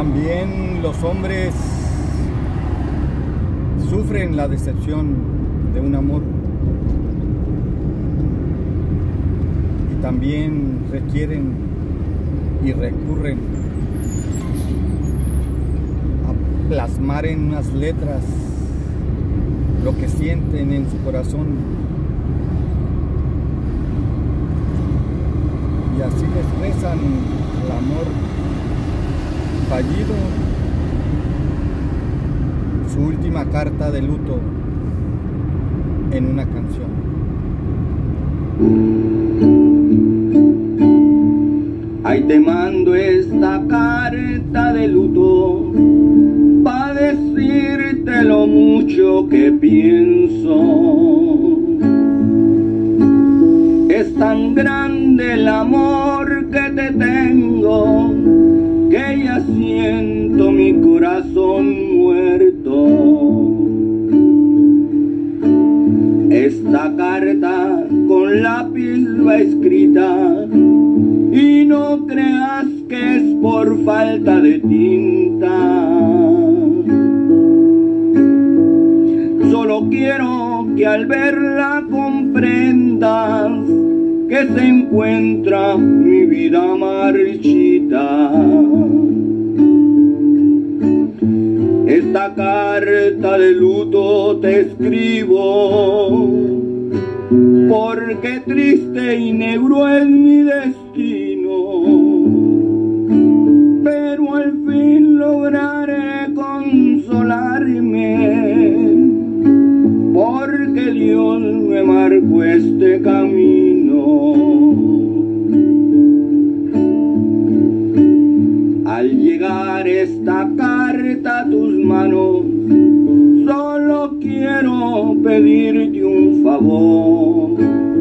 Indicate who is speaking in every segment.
Speaker 1: También los hombres sufren la decepción de un amor y también requieren y recurren a plasmar en unas letras lo que sienten en su corazón, y así expresan el amor fallido, su última carta de luto en una canción.
Speaker 2: Ahí te mando esta carta de luto pa' decirte lo mucho que pienso. Es tan grande el amor que te tengo que ya siento mi corazón muerto. Esta carta con lápiz va escrita y no creas que es por falta de tinta. Solo quiero que al verla comprendas que se encuentra mi vida marchita. Esta carta de luto te escribo porque triste y negro es mi destino, pero al fin lograré consolarme porque Dios me marcó este camino. Al llegar esta carta a tus manos, solo quiero pedirte un favor,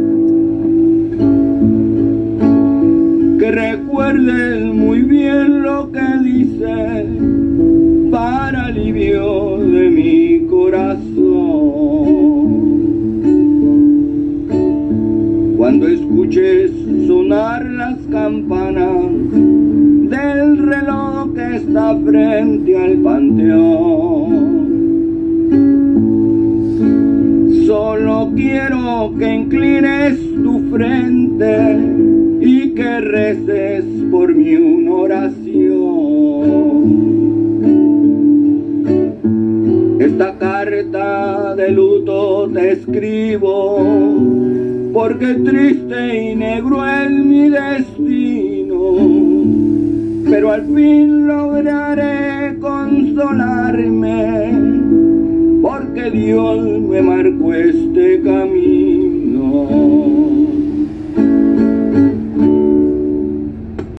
Speaker 2: que recuerdes muy bien lo que dice para alivio de mi corazón. Cuando escuches sonar las campanas del reloj que está frente al panteón, solo quiero que inclines tu frente y que reces por mí una oración. Esta carta de luto te escribo porque triste y negro es mi destino, pero al fin lograré consolarme porque Dios me marcó este camino.